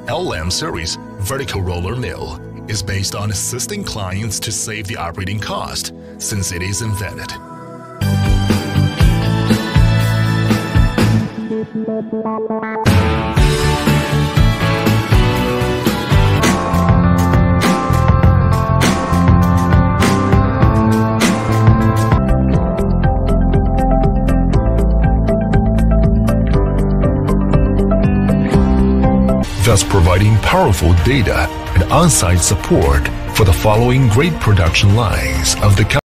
LM Series vertical roller mill is based on assisting clients to save the operating cost since it is invented. Thus providing powerful data and on-site support for the following great production lines of the company.